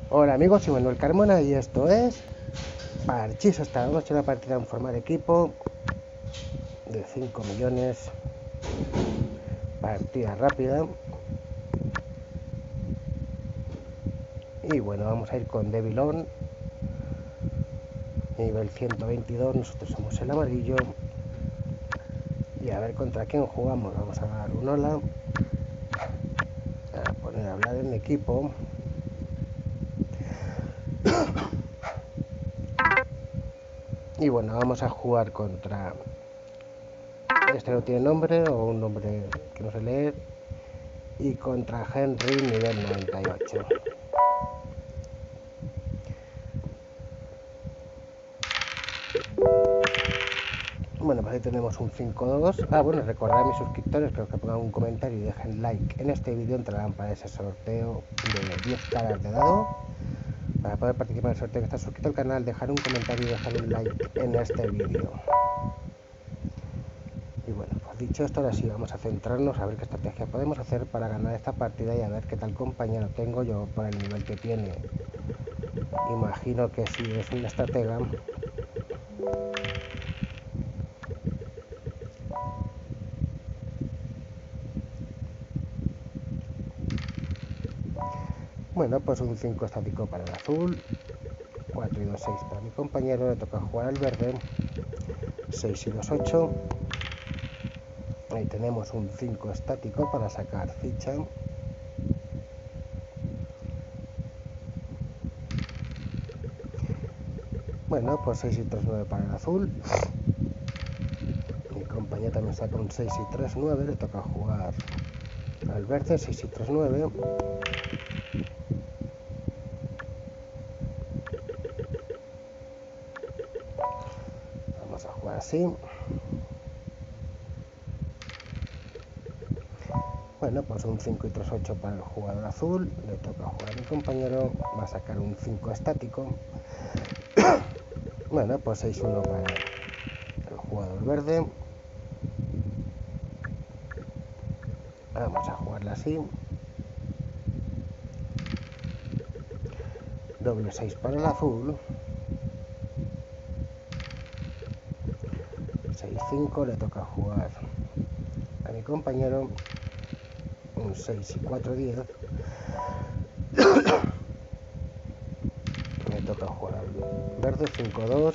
Hola amigos, soy Manuel Carmona y esto es Parchís. Hasta vamos a echar una partida en formar equipo de 5 millones, partida rápida. Y bueno, vamos a ir con Devilón, nivel 122, nosotros somos el amarillo. Y a ver contra quién jugamos. Vamos a dar un hola, a poner a hablar en equipo. Y bueno, vamos a jugar contra... Este no tiene nombre o un nombre que no sé leer. Y contra Henry, nivel 98. Bueno, pues ahí tenemos un 5-2. Bueno, recordad a mis suscriptores que pongan un comentario y dejen like en este vídeo, entrarán para ese sorteo de 10 caras de dado. Para poder participar en el sorteo que está suscrito al canal, dejar un comentario y dejar un like en este vídeo. Y bueno, pues dicho esto, ahora sí vamos a centrarnos a ver qué estrategia podemos hacer para ganar esta partida y a ver qué tal compañero tengo yo por el nivel que tiene. Imagino que si es una estratega. Bueno, pues un 5 estático para el azul, 4 y 2, 6 para mi compañero, le toca jugar al verde, 6 y 2, 8. Ahí tenemos un 5 estático para sacar ficha. Bueno, pues 6 y 3, 9 para el azul. Mi compañero también saca un 6 y 3, 9, le toca jugar al verde, 6 y 3, 9. Vamos a jugar así. Bueno, pues un 5 y 3, 8 para el jugador azul, le toca jugar a mi compañero, va a sacar un 5 estático. Bueno, pues 6, 1 para el jugador verde. Vamos a jugarla así. Doble 6 para el azul. 6, 5, le toca jugar a mi compañero. Un 6 y 4, 10. Me toca jugar al verde, 5, 2.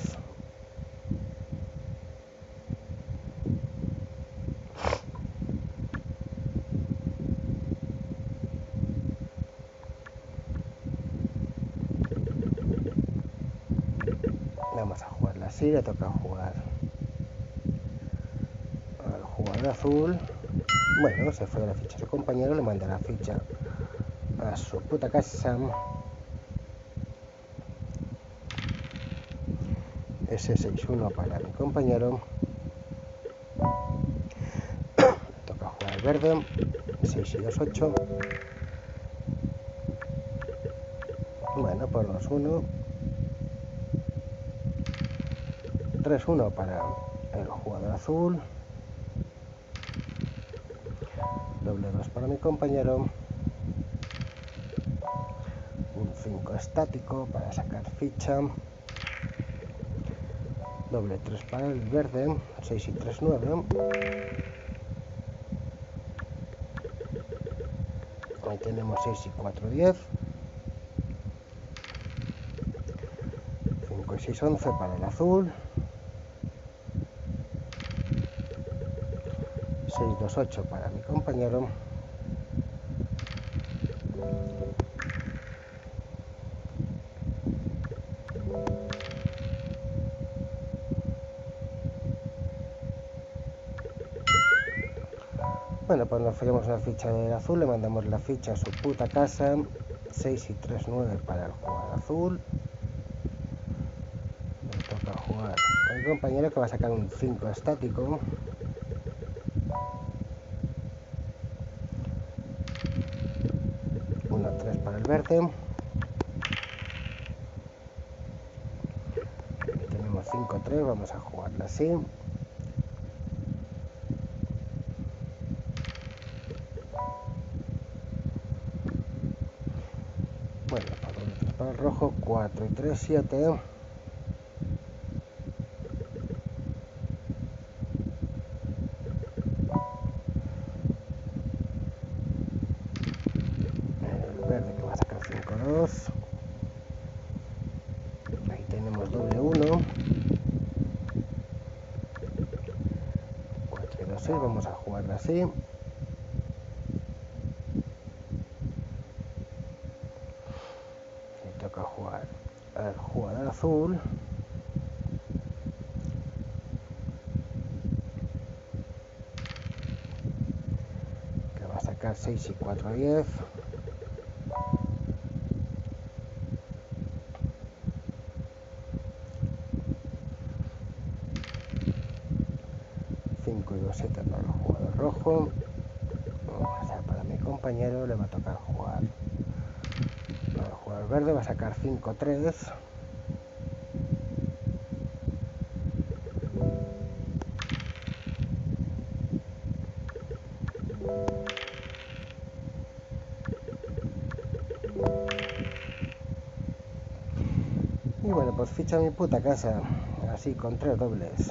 Vamos a jugarla así, le toca jugar al jugador azul. Bueno, se fue la ficha a su compañero, le manda la ficha a su puta casa. Ese 6-1 para mi compañero. Toca jugar al verde, 6 y 2, 8. Bueno, por 2-1. 3-1 para el jugador azul. Doble 2 para mi compañero. Un 5 estático para sacar ficha. Doble 3 para el verde, 6 y 3, 9. Ahí tenemos 6 y 4, 10. 5 y 6, 11 para el azul. 6, 2, 8 para mi compañero. Bueno, pues nos fallamos una ficha del azul, le mandamos la ficha a su puta casa. 6 y 3, 9 para el jugador azul. Le toca jugar a mi compañero que va a sacar un 5 estático. 1, 3 para el verde. Aquí tenemos 5, 3, vamos a jugarla así. Bueno, para el rojo, 4 y 3, 7. El verde que va a sacar 5, 2. Ahí tenemos doble 1. 4 y 2, 6. Vamos a jugarla así. Toca jugar al jugador azul, que va a sacar 6 y 4, 10. Cinco y 2, 7 para el jugador rojo. O sea, para mi compañero le va a tocar jugar. Para el jugador verde va a sacar 5, 3. Y bueno, pues ficha mi puta casa, así con 3 dobles.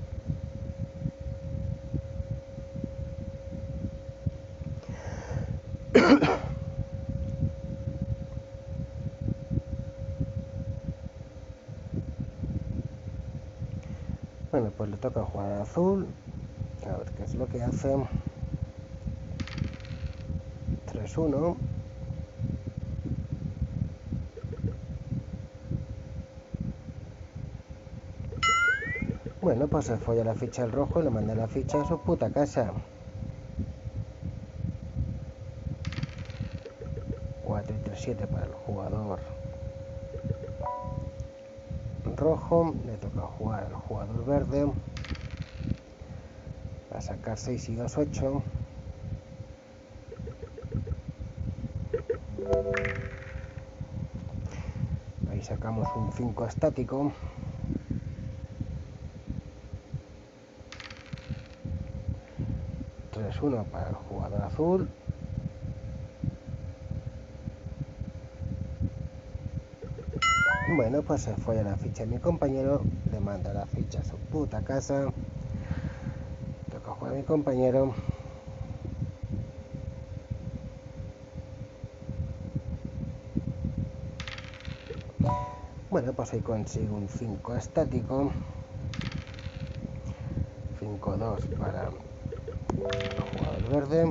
Bueno, pues le toca jugar al azul, a ver qué es lo que hace. 3, 1. Bueno, pues se folla la ficha al rojo y le manda la ficha a su puta casa. 4 y 3, 7 para el jugador rojo. Le toca jugar al jugador verde. Va a sacar 6 y 2, 8. Ahí sacamos un 5 estático. 3, 1 para el jugador azul. Bueno, pues se fue a la ficha de mi compañero, le manda la ficha a su puta casa. Toca jugar a mi compañero. Bueno, pues ahí consigo un 5 estático. 5, 2 para el jugador verde.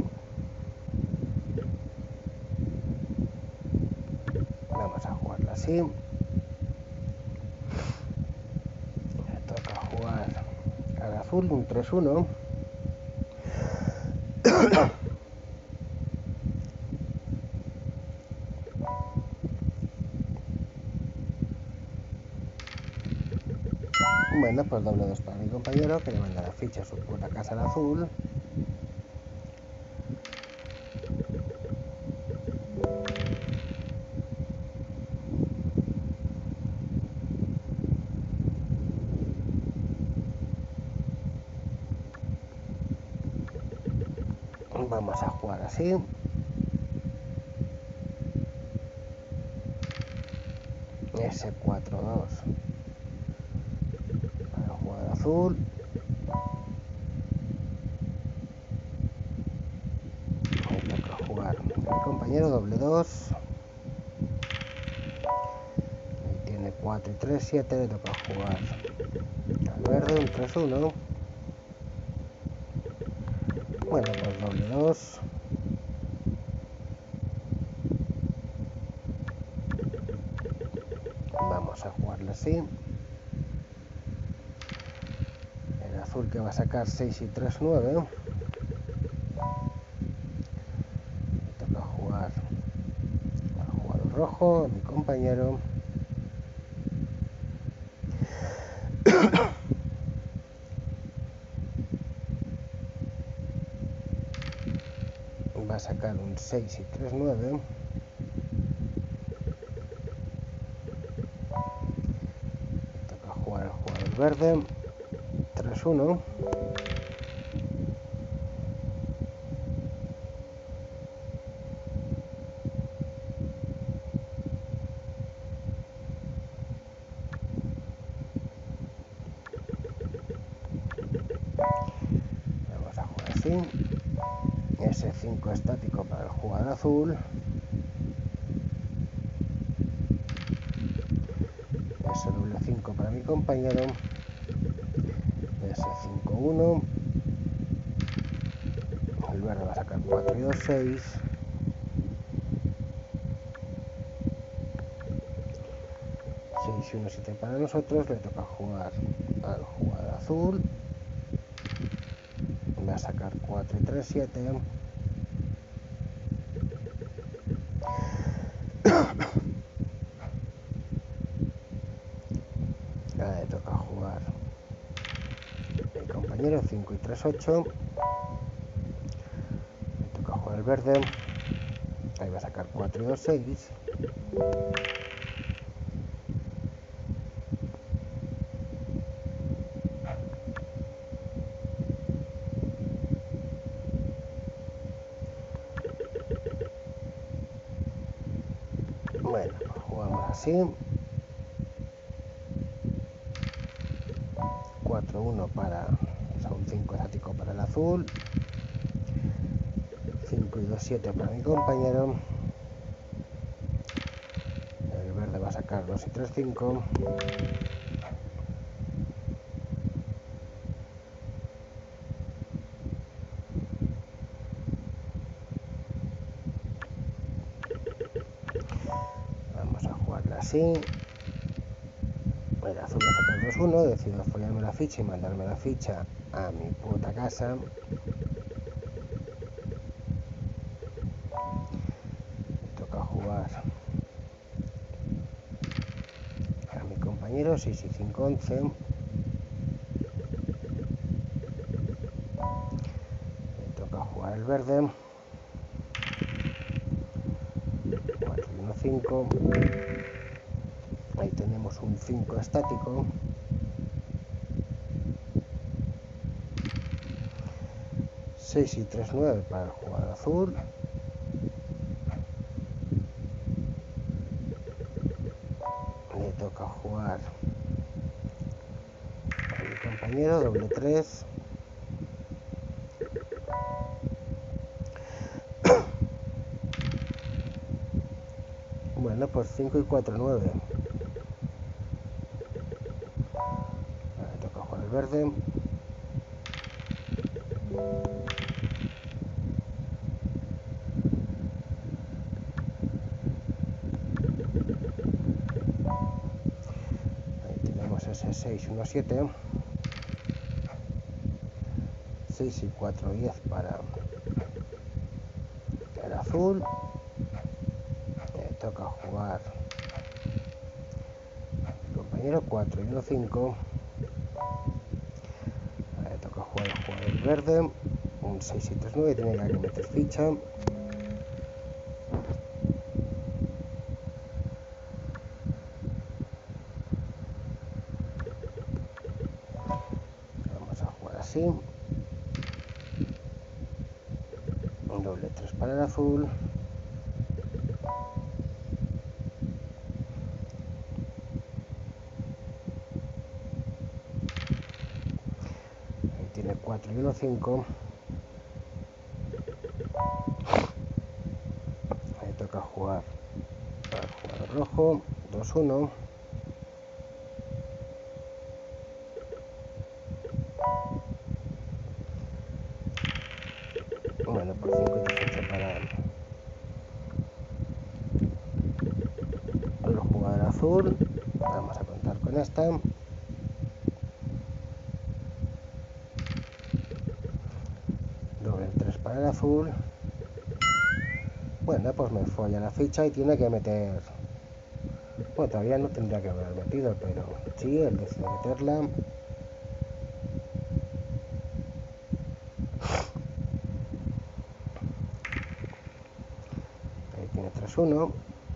Vamos a jugarlo así. Toca jugar al azul, un 3, 1. Bueno, pues doble 2 para mi compañero, que le manda la ficha a su puta casa al azul. Vamos a jugar así. S4, 2 para el jugador azul. Me toca jugar mi compañero, doble 2. Tiene 4 y 3, 7. Le toca jugar al verde, un 3, 1. Bueno, pues doble 2. Vamos a jugarlo así. El azul que va a sacar 6 y 3, 9. Toca jugar al jugador rojo, a mi compañero. Va a sacar un 6 y 3, 9. Toca jugar al jugador verde. 3, 1. ese 5 estático para el jugador azul, ese doble 5 para mi compañero, ese 5-1, el verde va a sacar 4 y 2, 6, 6 y 1, 7 para nosotros, le toca jugar al jugador azul, va a sacar 4 y 3, 7, le toca jugar el compañero 5 y 3, 8, le toca jugar el verde, ahí va a sacar 4 y 2, 6, bueno, jugamos así, 4-1 para, o sea, un 5 estático para el azul, 5 y 2, 7 para mi compañero, el verde va a sacar 2 y 3, 5, vamos a jugarla así, el azul va a sacar 2-1, decido follarme la ficha y mandarme la ficha a mi puta casa, le toca jugar a mi compañero 6 y 5, 11, le toca jugar el verde, 4 y 1, 5, ahí tenemos un 5 estático, 6 y 3, 9 para el jugador azul, le toca jugar a mi compañero doble 3, bueno, pues 5 y 4, 9, le toca jugar el verde, ahí tenemos ese 6, 1, 7, 6 y 4, 10 para el azul, le toca jugar mi compañero 4 y 1, 5, le toca jugar el jugador verde, un 6 y 3, 9, tiene ya que meter ficha, vamos a jugar así, un doble 3 para el azul, ahí tiene 4 y 1, 5, ahí toca jugar al jugador rojo, 2, 1, bueno, por 5 y 3 para el jugador azul, vamos a contar con esta, doble 3 para el azul, bueno, pues me folla la ficha y tiene que meter, bueno, todavía no tendría que haber metido, pero sí, él decide meterla, ahí tiene 3-1,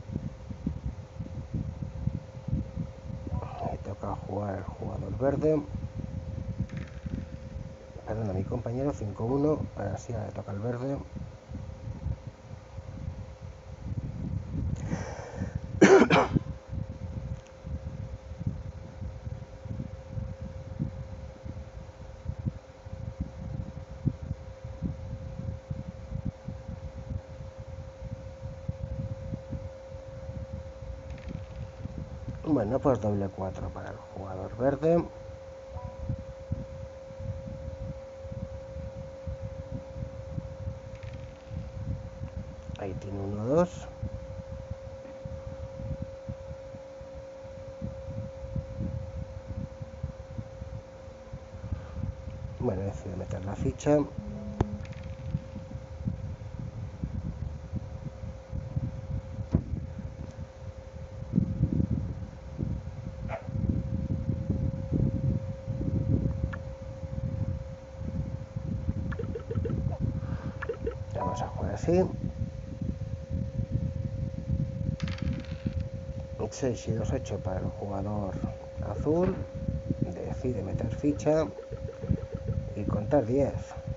ahí toca jugar el jugador verde, perdón, a mi compañero 5-1, ahora sí, ahora le toca el verde, Bueno, pues doble 4 para el jugador verde. Ahí tiene 1-2. Bueno, decide meter la ficha. Vamos a jugar así. 6 y 2, 8 para el jugador azul. Decide meter ficha y contar 10.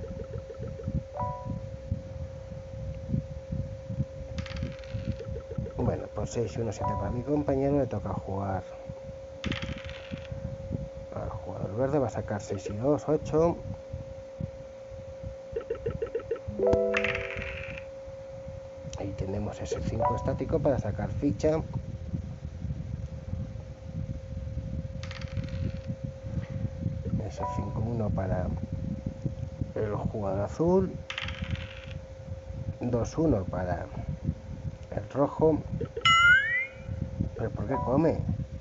Bueno, pues 6 y 1, 7 para mi compañero. Le toca jugar al jugador verde. Va a sacar 6 y 2, 8. Ahí tenemos ese 5 estático para sacar ficha. Ese 5-1 para el jugador azul. 2-1 para el rojo. ¿Pero por qué come?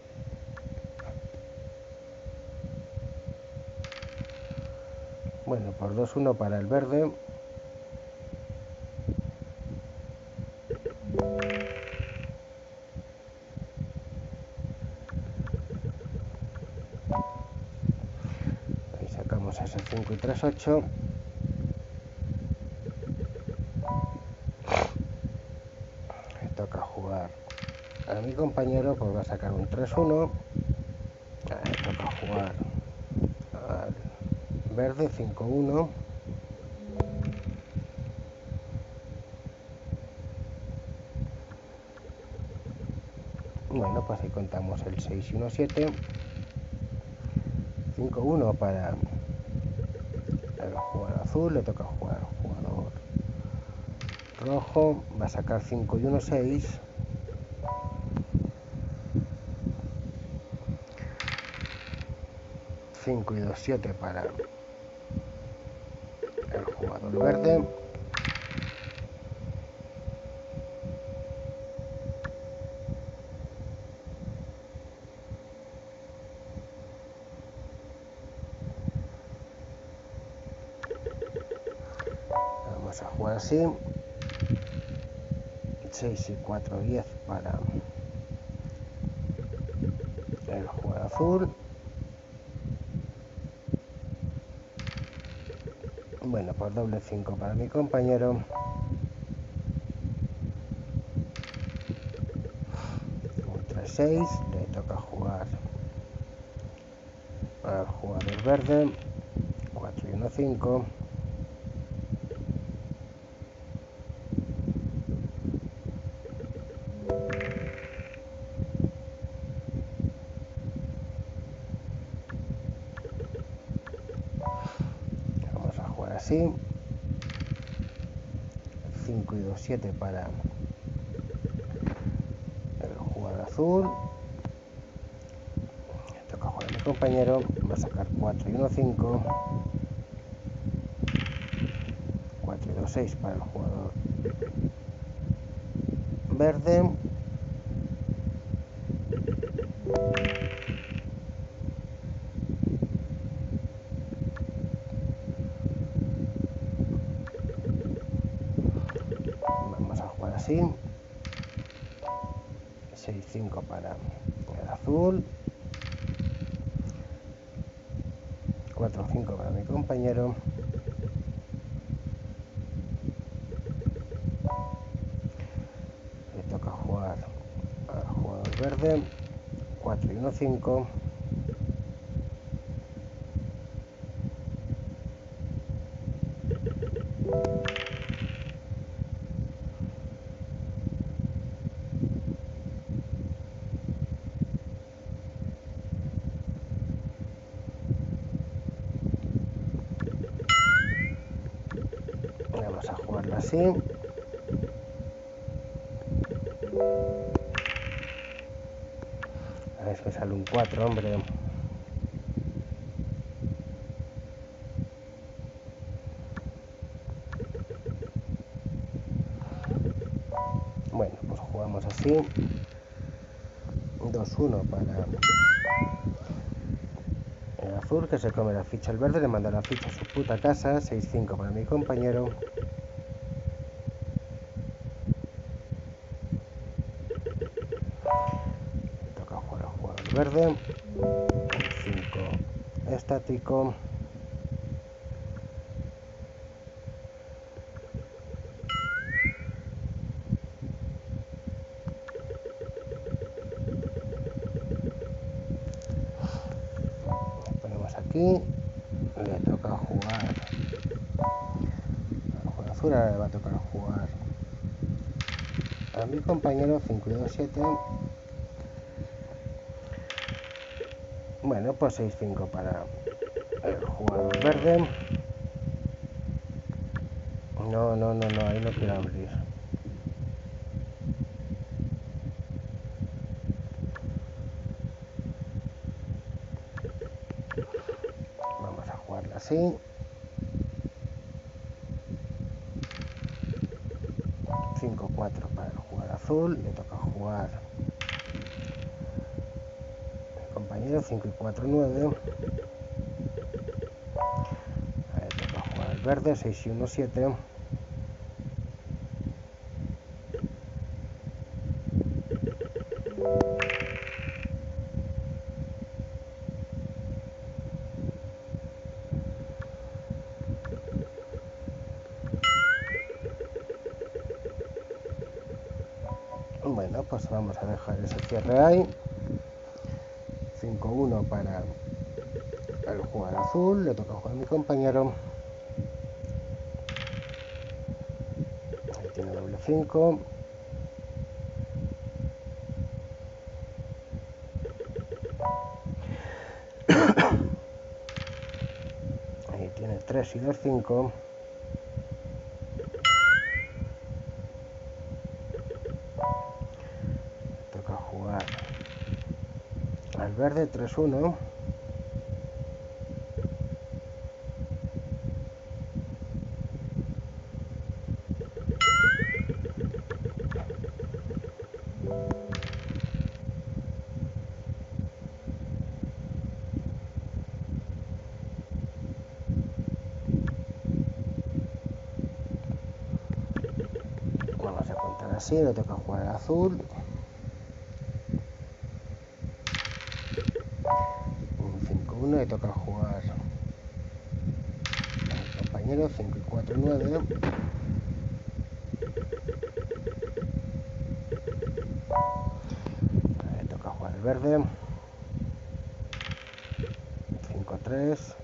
Bueno, por 2-1 para el verde. Ahí sacamos ese 5 y 3, 8. Me toca jugar a mi compañero, pues va a sacar un 3-1. Me toca jugar al verde, 5-1. Bueno, pues ahí contamos el 6 y 1, 7. 5-1 para el jugador azul. Le toca jugar al jugador rojo. Va a sacar 5 y 1, 6. 5 y 2, 7 para el jugador verde. Vamos a jugar así. 6 y 4, 10 para el jugador azul. Bueno, pues doble 5 para mi compañero. Un 3-6. Le toca jugar al jugador verde. 4 y 1, 5. Vamos a jugar así. 5 y 2, 7 para el jugador azul. Le toca jugar a mi compañero. Va a sacar 4 y 1, 5. 4 y 2, 6 para el jugador verde. Vamos a jugar así. 6-5 para el azul. 4-5 para mi compañero. Le toca jugar al jugador verde. 4 y 1, 5. Vamos a jugarlo así. me sale un 4, hombre. Bueno, pues jugamos así. 2-1 para el azul, que se come la ficha al verde, le manda la ficha a su puta casa. 6-5 para mi compañero. Le toca jugar al jugador verde. 5 estático. Ponemos aquí. Le toca jugar al jugador azul. Ahora le va a tocar jugar a mi compañero. 5-2-7. Bueno, pues 6-5 para el jugador verde. No, ahí no quiero abrir. Vamos a jugarla así. 5-4 para el jugador azul. Le toca jugar mi compañero. 5-4-9. Le toca jugar el verde. 6-1-7. Bueno, pues vamos a dejar ese cierre ahí. 5-1 para el jugador azul. Le toca jugar a mi compañero. Ahí tiene doble 5. Ahí tiene 3 y 2, 5. Toca jugar al verde. 3-1. Vamos a contar así. Le toca jugar al azul. 5-1. Le toca jugar a mi compañero. 5-4-9. Le toca jugar el verde. 5-3.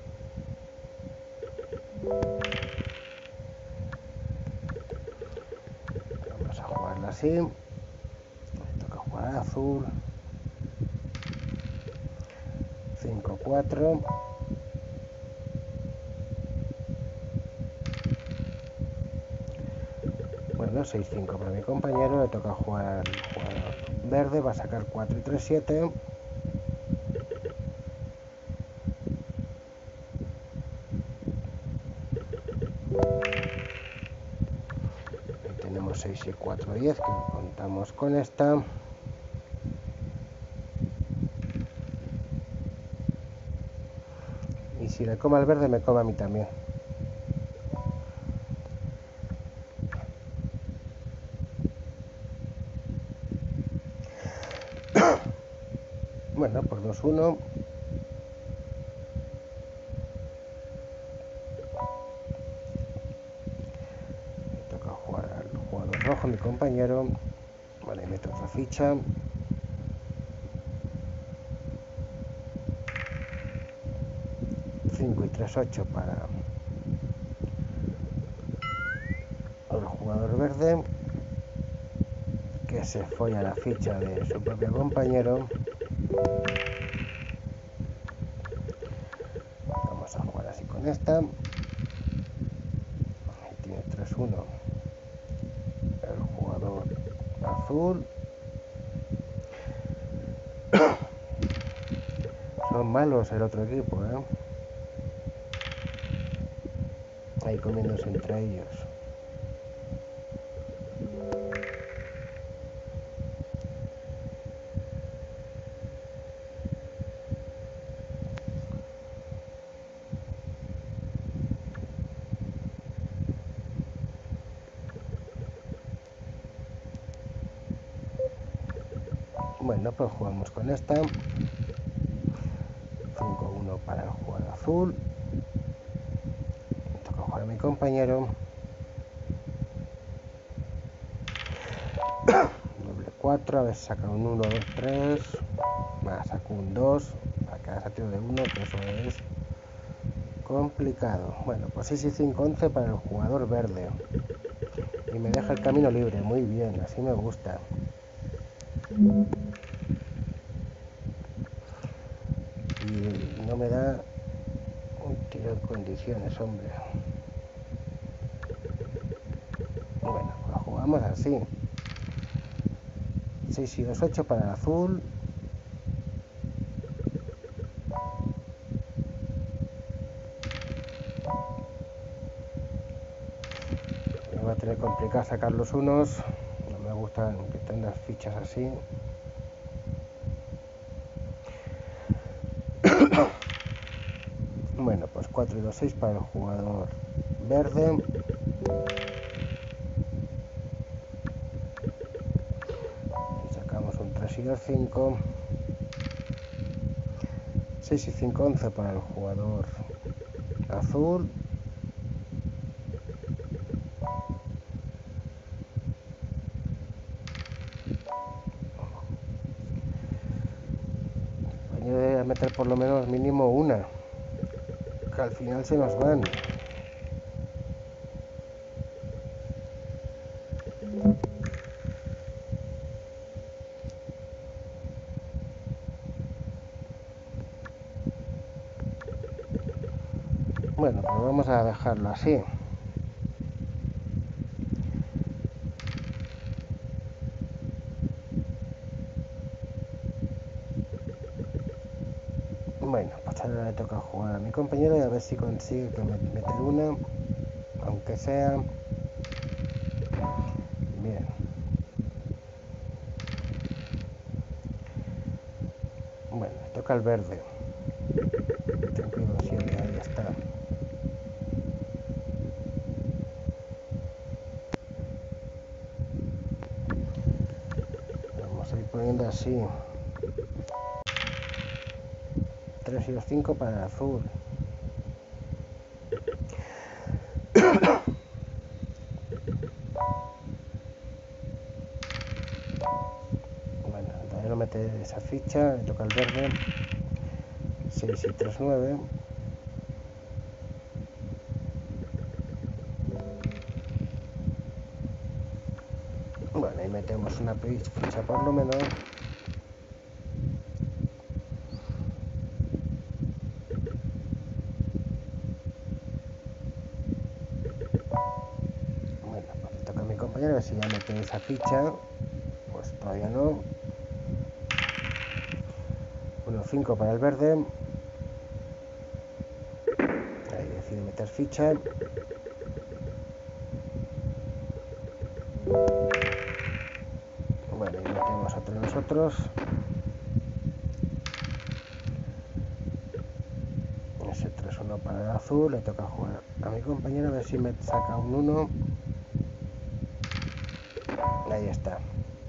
Vamos a jugarla así. Le toca jugar al azul. 5-4. Bueno, 6-5 para mi compañero. Le toca jugar al jugador verde. Va a sacar 4 y 3, 7. Y tenemos 6 y 4, 10, que contamos con esta. Y si le come al verde, me come a mí también. Bueno, por 2-1. Me toca jugar al jugador rojo, mi compañero. Vale, meto otra ficha. 5 y 3, 8 para el jugador verde, que se folla la ficha de su propio compañero. Vamos a jugar así con esta. Ahí tiene 3-1 el jugador azul. Son malos el otro equipo, ahí comiéndose entre ellos. Bueno, pues jugamos con esta. 5-1 para el jugador azul. Toca jugar a mi compañero. Doble 4, a ver si saca un 1, 2, 3. Saco un 2. Para que haga tiro de 1, que eso es complicado. Bueno, pues 6 y 5, 11 para el jugador verde. Y me deja el camino libre. Muy bien, así me gusta. Y no me da un tiro en condiciones, hombre. Bueno, pues jugamos así. 6 y 2, 8 para el azul. Me va a tener complicado sacar los unos. No me gustan que tengan las fichas así. Bueno, pues 4 y 2, 6 para el jugador verde. Y sacamos un 3 y 2, 5. 6 y 5, 11 para el jugador azul. Hay que meter por lo menos mínimo una, que al final se nos van. Bueno, pues vamos a dejarlo así. Bueno, pues ahora le toca jugar a mi compañero y a ver si consigue que meter una, aunque sea. Bien. Bueno, toca el verde. 5 y 2, 7, ahí está. Vamos a ir poniendo así. 3 y 2, 5 para el azul. Bueno, todavía no mete esa ficha, le toca el verde. 6 y 3, 9. Bueno, ahí metemos una ficha por lo menos. Bueno, pues le toca a mi compañero a ver si ya mete esa ficha. Pues todavía no. 1, 5 para el verde. Ahí decide meter ficha. Bueno, y metemos otro de nosotros. Ese 3-1 para el azul. Le toca jugar a mi compañero a ver si me saca un 1. Ahí está.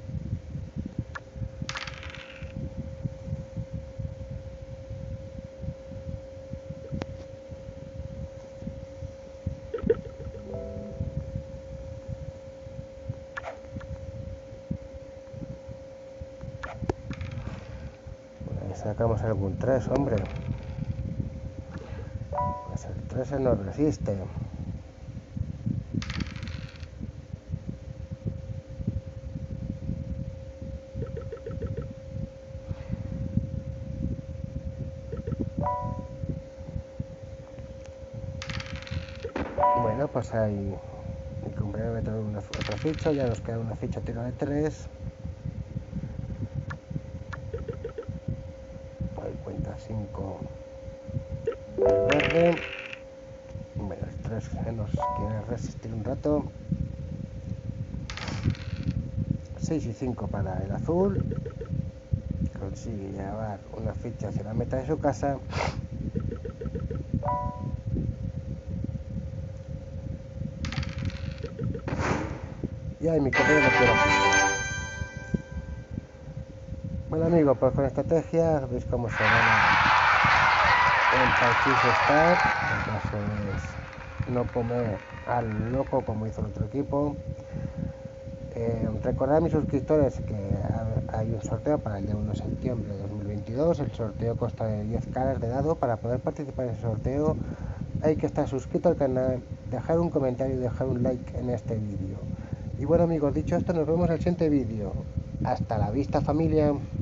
Ahí sacamos algún 3, hombre. Pues el 3 no resiste. Bueno, pues ahí mi compañero mete otra ficha. Ya nos queda una ficha tiro de 3. 5 el verde. Bueno, el 3 se nos quiere resistir un rato. 6 y 5 para el azul. Consigue llevar una ficha hacia la meta de su casa. Y ahí mi compañero no quiere fichar. Bueno amigos, pues con estrategia veis cómo se gana en Parchís Start. El caso es no comer al loco como hizo el otro equipo. Recordad a mis suscriptores que hay un sorteo para el día 1 de septiembre de 2022. El sorteo consta de 10 caras de dado. Para poder participar en ese sorteo hay que estar suscrito al canal, dejar un comentario y dejar un like en este vídeo. Y bueno amigos, dicho esto, nos vemos en el siguiente vídeo. Hasta la vista familia.